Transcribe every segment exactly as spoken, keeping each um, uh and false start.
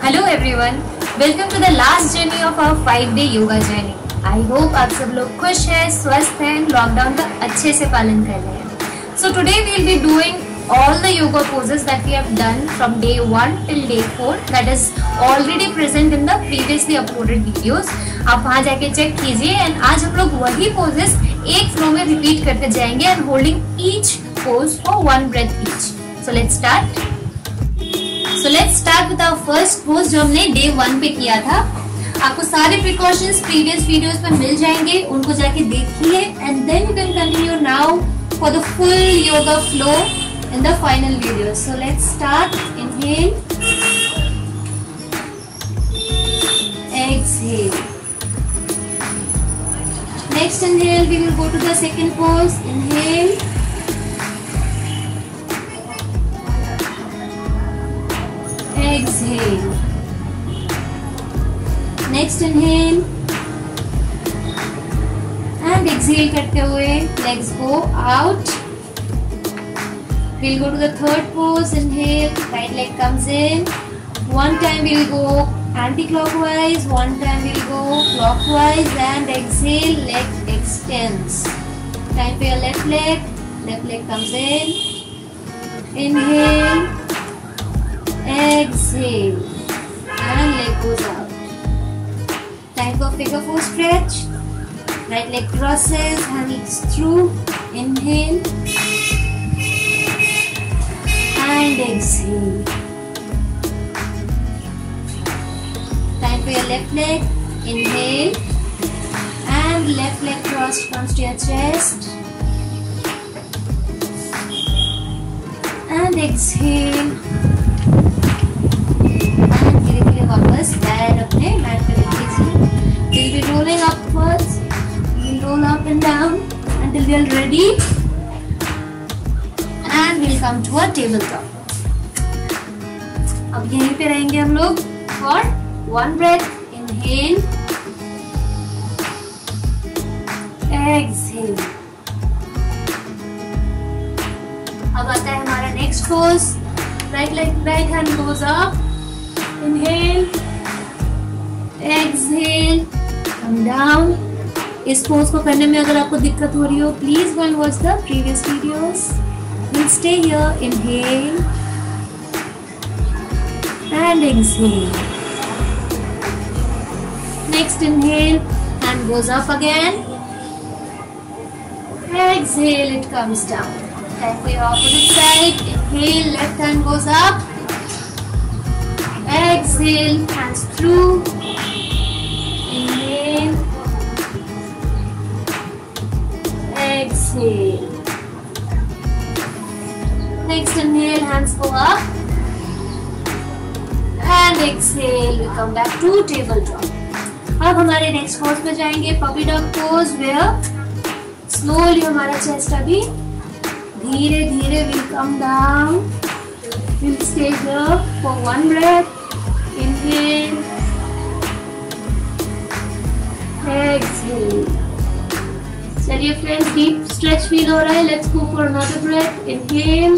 Hello everyone, welcome to the last journey of our five day yoga journey. I hope आप सब लोग खुश हैं, स्वस्थ हैं, लॉकडाउन का अच्छे से पालन कर रहे हैं। So today we will be doing all the yoga poses that we have done from day one till day four, that is already present in the previously uploaded videos. आप वहाँ जाके चेक कीजिए। एंड आज हम लोग वही poses एक flow में रिपीट करते जाएंगे and holding each pose for one breath each. So let's start. So let's start with our first pose जो हमने डे वन पे किया था। आपको सारे प्रिकॉशंस प्रीवियस वीडियोस में मिल जाएंगे, उनको जाके देखिए and then you can continue now for the full yoga flow in the final video. So let's start. Inhale, exhale. Next inhale, we will go to the second pose. Inhale, exhale. Next inhale and exhale करते हुए legs go out. We'll go to the third pose. Inhale, right leg comes in. One time we'll go anti-clockwise, one time we'll go clockwise, and exhale, leg extends. Time for your left leg. Left leg comes in. Inhale, exhale, and leg goes out. Time for figure four stretch. Right leg crosses, hands through. Inhale. And exhale. Time for your left leg. Inhale. And left leg crossed comes to your chest. And exhale. And धीरे धीरे वापस पैर अपने mat पे रख लीजिए. We'll be rolling upwards. We'll roll up and down until we are ready. And we'll come to a tabletop. अब यहीं पे रहेंगे हम लोग for one breath. Inhale, exhale. अब आता है हमारा next pose. Right leg, right hand goes up. Inhale, exhale, come down. इस pose को करने में अगर आपको दिक्कत हो रही हो, please go and watch the previous videos. We'll stay here. Inhale and exhale. Next inhale, hand goes up again. Exhale, it comes down. Time for your opposite side. Inhale, left hand goes up. Exhale, hands through. Inhale, exhale. Next inhale, hands go up. And exhale, we come back to tabletop. अब हमारे next pose पे जाएंगे, puppy dog pose, where slowly हमारा chest अभी धीरे धीरे will come down. We'll stay here for one breath. Inhale, exhale. चलिए friends, deep stretch feel हो रहा है. Let's go for another breath. Inhale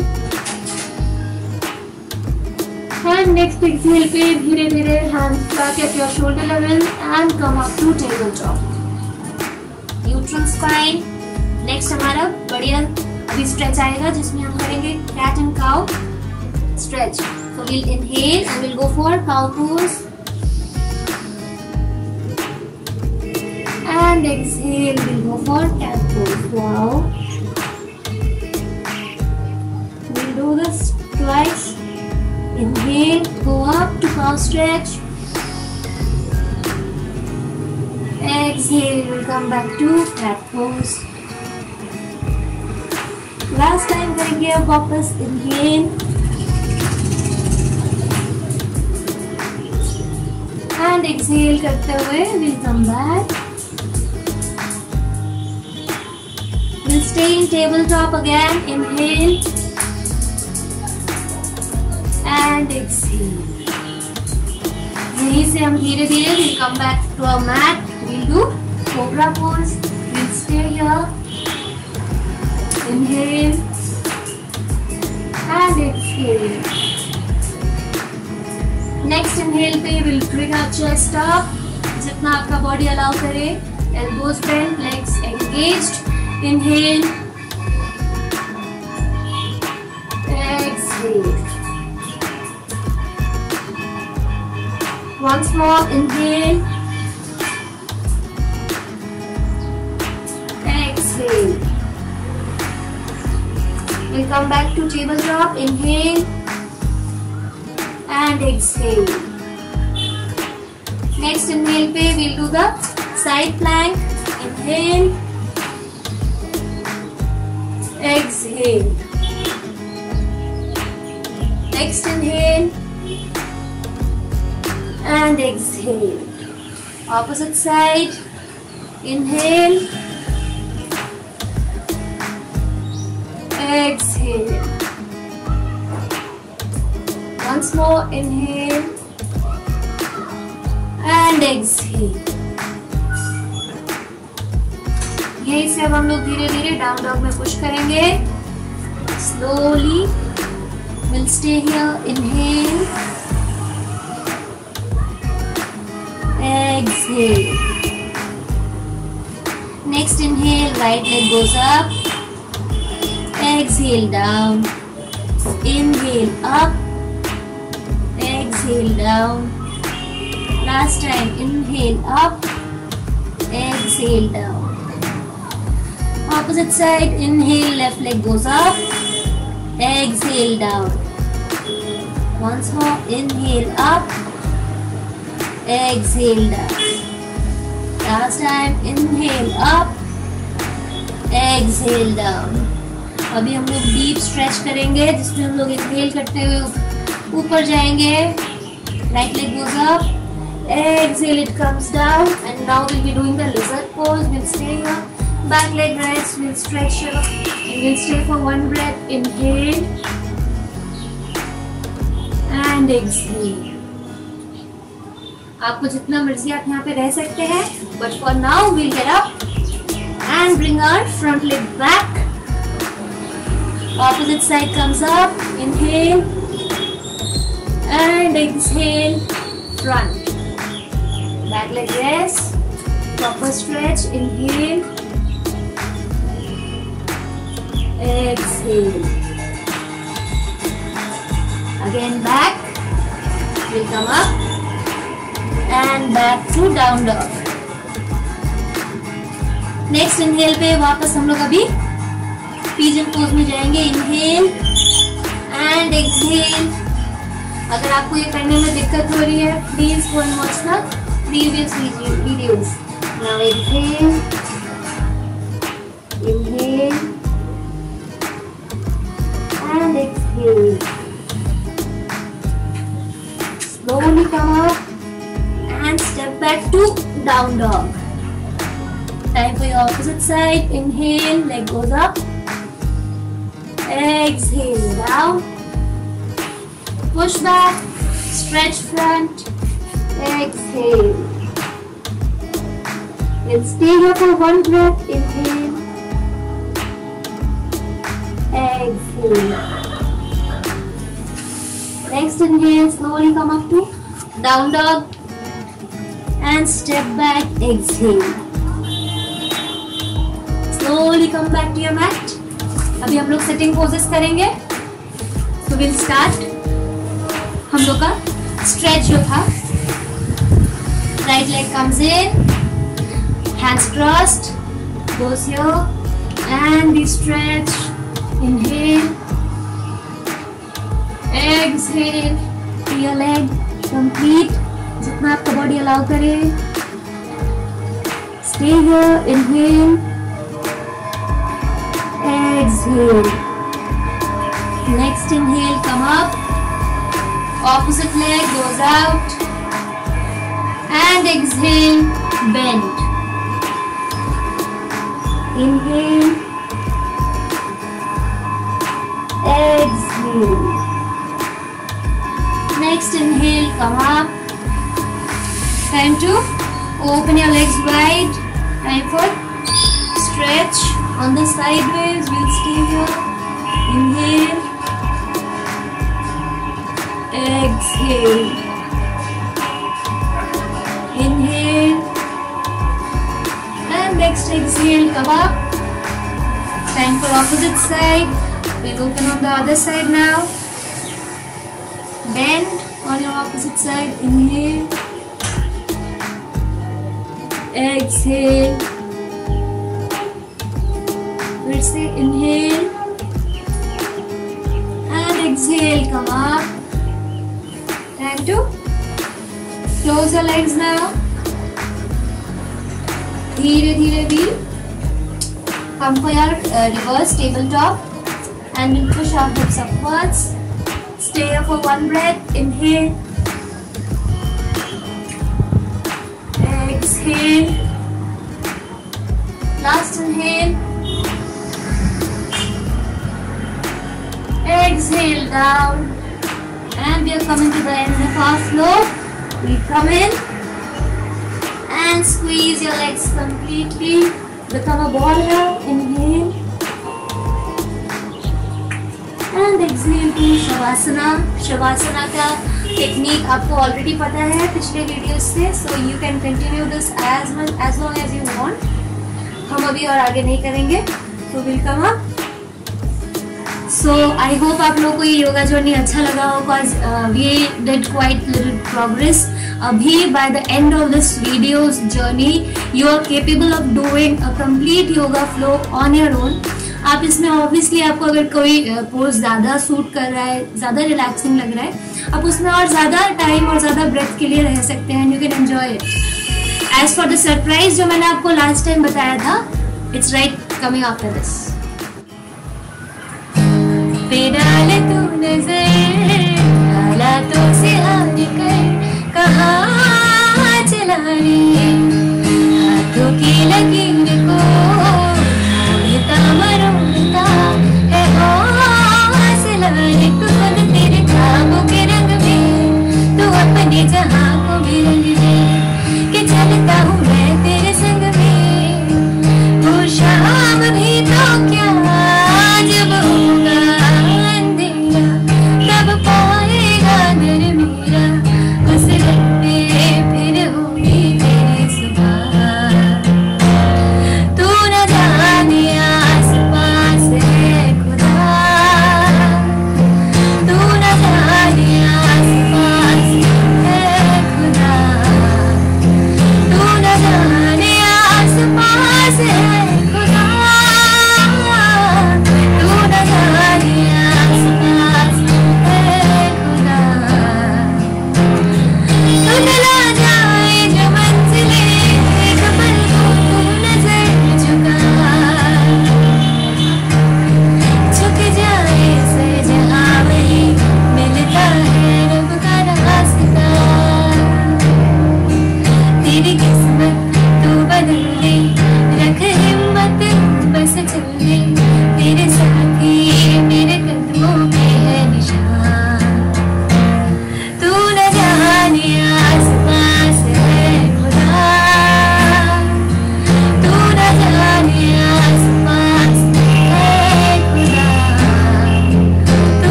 and next exhale पे धीरे धीरे hands back at your shoulder level and come up to table top. Neutral spine. Next हमारा बढ़िया अभी स्ट्रेच आएगा जिसमें हम करेंगे cat and cow stretch. So we'll inhale and will go for cow pose. And exhale, we'll go for cat pose. Wow. We'll do this twice. Inhale, go up to cow stretch. Exhale, we'll come back to cat pose. Last time करेंगे अब वापस. Inhale. And exhale करते हुए we'll come back. We'll stay in tabletop again. Inhale and exhale. यहीं से हम धीरे धीरे we'll come back to our mat. We'll do cobra pose. We'll stay here. Inhale and exhale. Next inhale पे will bring our chest up, जितना आपका body allow करे. Elbows bent, legs engaged. Inhale, exhale. Once more, inhale, exhale. We'll come back to tabletop. Inhale and exhale. Next inhale पे we'll do the side plank. Inhale, exhale. Next inhale and exhale. Opposite side. Inhale, exhale. Once more, inhale and exhale. यही से अब हम लोग धीरे धीरे down dog में push करेंगे. Slowly. We'll stay here. Inhale, exhale. Next inhale, right leg goes up. Exhale down. Inhale up. Exhale down. Last time. Inhale up. Exhale down. Opposite side. Inhale, left leg goes up. Exhale down. Once more, inhale up, exhale down. Last time, inhale up, exhale down. अभी हम लोग deep stretch करेंगे, जिसमें हम लोग inhale करते हुए ऊपर जाएंगे. Right leg goes up, exhale, it comes down, and now we'll be doing the lizard pose. We'll stay here. Back leg rest, we'll stretch here and we'll stay for one breath. Inhale and exhale. आपको जितना मर्जी आप यहाँ पे रह सकते हैं, but for now we'll get up and bring our front leg back. Opposite side comes up. Inhale and exhale, front. Back leg rest, proper stretch. Inhale, exhale. Again back. We'll come up and back to down dog. Next inhale पे वापस हम लोग अभी pigeon pose में जाएंगे. Inhale and exhale. अगर आपको ये करने में दिक्कत हो रही है, please go and watch the previous videos. Now inhale, inhale and exhale. Slowly come up and step back to down dog. Time for your opposite side. Inhale, leg goes up. Exhale down. Push back, stretch front. Exhale. We'll stay here for one breath. Inhale, exhale. Next inhale, slowly come up to down dog and step back. Exhale. Slowly come back to your mat. अभी हम लोग sitting poses करेंगे. So we'll start. हम लोग का stretch जो था, right leg comes in, hands crossed, goes here, and we stretch. Inhale, exhale, to your leg complete, जितना आपका body allow करे. Stay here. Inhale, exhale. Next inhale, come up. Opposite leg goes out. And exhale, bend. Inhale, exhale. Next inhale, come up. Time to open your legs wide. Time for stretch on the sideways. We'll stay here. Inhale, exhale. exhale, come up. Time for opposite side. We'll open on the other side now. Bend on your opposite side. Inhale. Exhale. We'll say inhale. And exhale, come up. Time to close your legs now. धीरे धीरे भी come for your uh, reverse tabletop and we'll push our hips upwards. Stay here for one breath. Inhale. Exhale. Last inhale. Exhale down. And we are coming to the end of our flow. We come in and squeeze your legs completely. Become a ball here. Inhale. And exhale to Shavasana. Shavasana का technique आपको already पता है पिछले video से, so you can continue this as much as long as you want. हम अभी और आगे नहीं करेंगे, so we'll come up. So I hope आप लोगों को ये योगा जर्नी अच्छा लगा होगा. uh, we did quite little progress. अभी by the end of this video's journey you are capable of doing a complete yoga flow on your own. आप इसमें ऑब्वियसली आपको अगर कोई पोज ज्यादा सूट कर रहा है, ज्यादा रिलैक्सिंग लग रहा है, आप उसमें और ज्यादा टाइम और ज्यादा ब्रेथ के लिए रह सकते हैं. You can enjoy it. As for the surprise जो मैंने आपको लास्ट टाइम बताया था, it's right coming after this. डाले तू नजर हालातों से हार कर कहाँ चला रे, हाथों की लकीर